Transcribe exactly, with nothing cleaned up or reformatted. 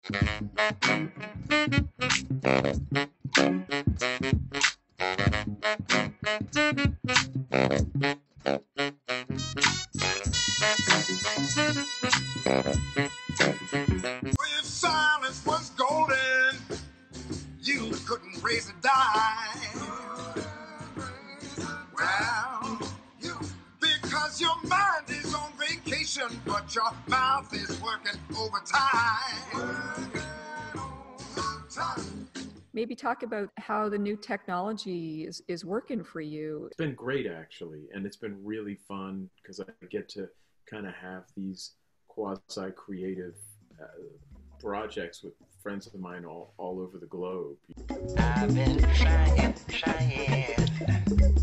If silence was golden, you couldn't raise a dime. Well, you, because your mind is on vacation, but your mouth is working overtime. Maybe talk about how the new technology is, is working for you. It's been great, actually, and it's been really fun because I get to kind of have these quasi-creative uh, projects with friends of mine all, all over the globe. I've been trying, trying